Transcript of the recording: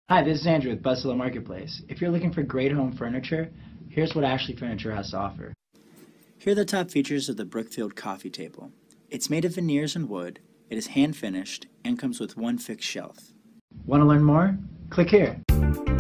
Hi, this is Andrew with Buzztala Marketplace. If you're looking for great home furniture, here's what Ashley Furniture has to offer. Here are the top features of the Brookfield Coffee Table. It's made of veneers and wood, it is hand finished, and comes with one fixed shelf. Want to learn more? Click here.